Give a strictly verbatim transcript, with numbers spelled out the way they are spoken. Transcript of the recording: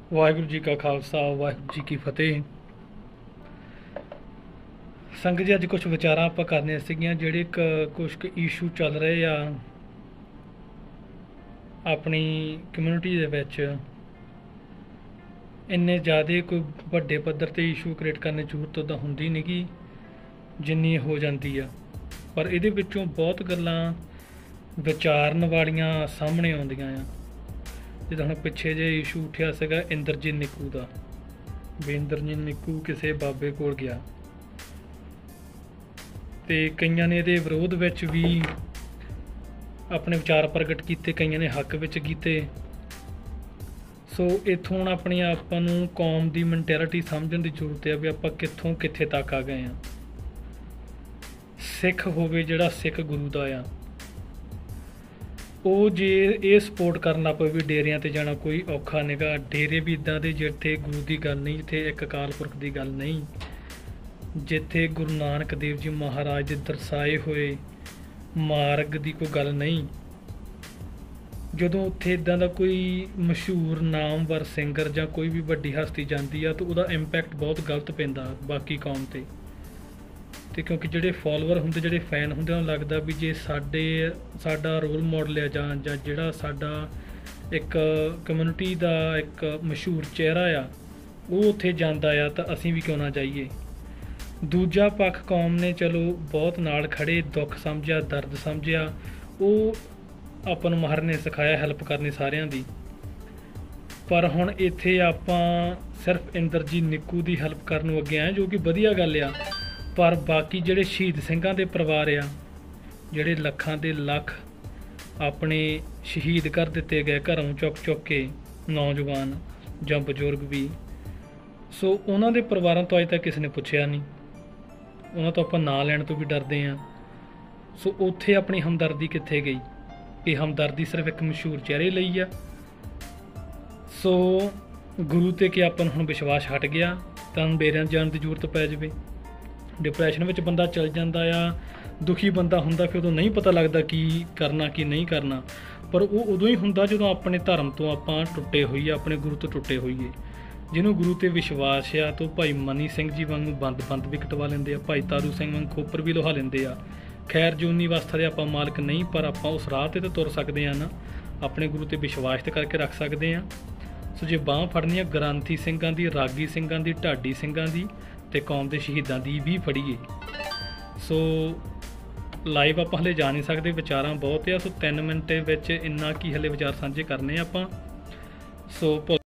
वाहिगुरू जी का खालसा वाहिगुरू जी की फतेह। संगत जी अज कुछ विचार आप करने सीगियां ਜਿਹੜੇ कुछ इशू चल रहे आ अपनी कम्यूनिटी ਦੇ ਵਿੱਚ ਇੰਨੇ ਜ਼ਿਆਦਾ ਕੋਈ ਵੱਡੇ ਪੱਧਰ ਤੇ ਇਸ਼ੂ ਕ੍ਰੀਏਟ ਕਰਨ ਦੀ ਜ਼ਰੂਰਤ ਤਾਂ ਹੁੰਦੀ ਨਹੀਂ ਗੀ ਜਿੰਨੀ ਹੋ ਜਾਂਦੀ ਆ। ਪਰ ਇਹਦੇ ਵਿੱਚੋਂ ਬਹੁਤ ਗੱਲਾਂ ਵਿਚਾਰਨ ਵਾਲੀਆਂ ਸਾਹਮਣੇ ਆਉਂਦੀਆਂ ਆ। ਜਿੱਦਾਂ ਹੁਣ ਪਿੱਛੇ ਜੇ ਇਸ਼ੂ ਉੱਠਿਆ ਸੀਗਾ ਇੰਦਰਜੀਤ ਨਿੱਕੂ ਦਾ, ਵੀ ਇੰਦਰਜੀਤ ਨਿੱਕੂ ਕਿਸੇ ਬਾਬੇ ਕੋਲ ਗਿਆ ਤੇ ਕਈਆਂ ਨੇ ਇਹਦੇ ਵਿਰੋਧ ਵਿੱਚ ਵੀ ਆਪਣੇ ਵਿਚਾਰ ਪ੍ਰਗਟ ਕੀਤੇ, ਕਈਆਂ ਨੇ ਹੱਕ ਵਿੱਚ ਕੀਤੇ। ਸੋ ਇੱਥੋਂ ਹੁਣ ਆਪਣੀ ਆਪਾਂ ਨੂੰ ਕੌਮ ਦੀ ਮੈਂਟੈਲਿਟੀ ਸਮਝਣ ਦੀ ਜ਼ਰੂਰਤ ਹੈ ਵੀ ਆਪਾਂ ਕਿੱਥੋਂ ਕਿੱਥੇ ਤੱਕ ਆ ਗਏ ਹਾਂ। ਸਿੱਖ ਹੋਵੇ ਜਿਹੜਾ ਸਿੱਖ ਗੁਰੂ ਦਾ ਆ, ਉਹ ਜੇ ਇਹ ਸਪੋਰਟ ਕਰਨ ਲੱਗ ਪਏ ਵੀ ਡੇਰਿਆਂ 'ਤੇ ਜਾਣਾ ਕੋਈ ਔਖਾ ਨਿਗਾ। ਡੇਰੇ ਵੀ ਇੱਦਾਂ ਦੇ ਜਿੱਥੇ ਗੁਰੂ ਦੀ ਗੱਲ ਨਹੀਂ, ਜਿੱਥੇ ਇੱਕ ਅਕਾਲ ਪੁਰਖ ਦੀ ਗੱਲ ਨਹੀਂ, ਜਿੱਥੇ ਗੁਰੂ ਨਾਨਕ ਦੇਵ ਜੀ ਮਹਾਰਾਜ ਦੇ ਦਰਸਾਏ ਹੋਏ ਮਾਰਗ ਦੀ ਕੋਈ ਗੱਲ ਨਹੀਂ। ਜਦੋਂ ਉੱਥੇ ਇੱਦਾਂ ਦਾ ਕੋਈ ਮਸ਼ਹੂਰ ਨਾਮਵਰ ਸਿੰਗਰ ਜਾਂ ਕੋਈ ਵੀ ਵੱਡੀ ਹਸਤੀ ਜਾਂਦੀ ਆ ਤਾਂ ਉਹਦਾ ਇੰਪੈਕਟ ਬਹੁਤ ਗਲਤ ਪੈਂਦਾ ਬਾਕੀ ਕੌਮ 'ਤੇ। ਅਤੇ ਕਿਉਂਕਿ ਜਿਹੜੇ ਫੋਲੋਵਰ ਹੁੰਦੇ, ਜਿਹੜੇ ਫੈਨ ਹੁੰਦੇ, ਉਹਨਾਂ ਨੂੰ ਲੱਗਦਾ ਵੀ ਜੇ ਸਾਡੇ ਸਾਡਾ ਰੋਲ ਮਾਡਲ ਆ ਜਾਂ ਜਾਂ ਜਿਹੜਾ ਸਾਡਾ ਇੱਕ ਕਮਿਊਨਿਟੀ ਦਾ ਇੱਕ ਮਸ਼ਹੂਰ ਚਿਹਰਾ ਆ ਉਹ ਉੱਥੇ ਜਾਂਦਾ ਆ ਤਾਂ ਅਸੀਂ ਵੀ ਕਿਉਂ ਨਾ ਜਾਈਏ। ਦੂਜਾ ਪੱਖ ਕੌਮ ਨੇ ਚਲੋ ਬਹੁਤ ਨਾਲ ਖੜ੍ਹੇ, ਦੁੱਖ ਸਮਝਿਆ, ਦਰਦ ਸਮਝਿਆ। ਉਹ ਆਪਾਂ ਨੂੰ ਮਹਾਰਾਜ ਨੇ ਸਿਖਾਇਆ ਹੈਲਪ ਕਰਨੀ ਸਾਰਿਆਂ ਦੀ। ਪਰ ਹੁਣ ਇੱਥੇ ਆਪਾਂ ਸਿਰਫ ਇੰਦਰਜੀਤ ਨਿੱਕੂ ਦੀ ਹੈਲਪ ਕਰਨ ਨੂੰ ਅੱਗੇ ਆਏ, ਜੋ ਕਿ ਵਧੀਆ ਗੱਲ ਆ। ਪਰ ਬਾਕੀ ਜਿਹੜੇ ਸ਼ਹੀਦ ਸਿੰਘਾਂ ਦੇ ਪਰਿਵਾਰ ਆ, ਜਿਹੜੇ ਲੱਖਾਂ ਦੇ ਲੱਖ ਆਪਣੇ ਸ਼ਹੀਦ ਕਰ ਦਿੱਤੇ ਗਏ ਘਰੋਂ ਚੁੱਕ ਚੁੱਕ ਕੇ, ਨੌਜਵਾਨ ਜਾਂ ਬਜ਼ੁਰਗ ਵੀ, ਸੋ ਉਹਨਾਂ ਦੇ ਪਰਿਵਾਰਾਂ ਤੋਂ ਅੱਜ ਤੱਕ ਕਿਸੇ ਨੇ ਪੁੱਛਿਆ ਨਹੀਂ। ਉਹਨਾਂ ਤੋਂ ਆਪਾਂ ਨਾਂ ਲੈਣ ਤੋਂ ਵੀ ਡਰਦੇ ਹਾਂ। ਸੋ ਉੱਥੇ ਆਪਣੀ ਹਮਦਰਦੀ ਕਿੱਥੇ ਗਈ? ਇਹ ਹਮਦਰਦੀ ਸਿਰਫ ਇੱਕ ਮਸ਼ਹੂਰ ਚਿਹਰੇ ਲਈ ਆ। ਸੋ ਗੁਰੂ 'ਤੇ ਕਿ ਆਪਾਂ ਨੂੰ ਹੁਣ ਵਿਸ਼ਵਾਸ ਹਟ ਗਿਆ ਤਾਂ ਬੇਰਿਆਂ ਜਾਣ ਦੀ ਜ਼ਰੂਰਤ ਪੈ ਜਾਵੇ। ਡਿਪਰੈਸ਼ਨ ਵਿੱਚ ਬੰਦਾ ਚਲ ਜਾਂਦਾ ਆ, ਦੁਖੀ ਬੰਦਾ ਹੁੰਦਾ, ਫਿਰ ਉਦੋਂ ਨਹੀਂ ਪਤਾ ਲੱਗਦਾ ਕੀ ਕਰਨਾ ਕੀ ਨਹੀਂ ਕਰਨਾ। ਪਰ ਉਹ ਉਦੋਂ ਹੀ ਹੁੰਦਾ ਜਦੋਂ ਆਪਣੇ ਧਰਮ ਤੋਂ ਆਪਾਂ ਟੁੱਟੇ ਹੋਈਏ, ਆਪਣੇ ਗੁਰੂ ਤੋਂ ਟੁੱਟੇ ਹੋਈਏ। ਜਿਹਨੂੰ ਗੁਰੂ 'ਤੇ ਵਿਸ਼ਵਾਸ ਆ ਤਾਂ ਭਾਈ ਮਨੀ ਸਿੰਘ ਜੀ ਵਾਂਗੂ ਬੰਦ ਬੰਦ ਵੀ ਕਟਵਾ ਲੈਂਦੇ ਆ, ਭਾਈ ਤਾਰੂ ਸਿੰਘ ਵਾਂਗ ਖੋਪਰ ਵੀ ਲੋਹਾ ਲੈਂਦੇ ਆ। ਖੈਰ ਜੂਨੀ ਅਵਸਥਾ ਦੇ ਆਪਾਂ ਮਾਲਕ ਨਹੀਂ, ਪਰ ਆਪਾਂ ਉਸ ਰਾਹ 'ਤੇ ਤਾਂ ਤੁਰ ਸਕਦੇ ਹਾਂ ਨਾ, ਆਪਣੇ ਗੁਰੂ 'ਤੇ ਵਿਸ਼ਵਾਸ ਤੇ ਕਰਕੇ ਰੱਖ ਸਕਦੇ ਹਾਂ। ਸੋ ਜੇ ਬਾਂਹ ਫੜਨੀ ਆ ਗ੍ਰੰਥੀ ਸਿੰਘਾਂ ਦੀ, ਰਾਗੀ ਸਿੰਘਾਂ ਦੀ, ਢਾਡੀ ਸਿੰਘਾਂ ਦੀ ਅਤੇ ਕੌਮ ਦੇ ਸ਼ਹੀਦਾਂ ਦੀ ਵੀ ਫੜੀਏ। ਸੋ ਲਾਈਵ ਆਪਾਂ ਹਲੇ ਜਾ ਨਹੀਂ ਸਕਦੇ, ਵਿਚਾਰਾਂ ਬਹੁਤ ਆ। ਸੋ ਤਿੰਨ ਮਿੰਟ ਵਿੱਚ ਇੰਨਾ ਕੀ ਹਲੇ ਵਿਚਾਰ ਸਾਂਝੇ ਕਰਨੇ ਆਪਾਂ। ਸੋ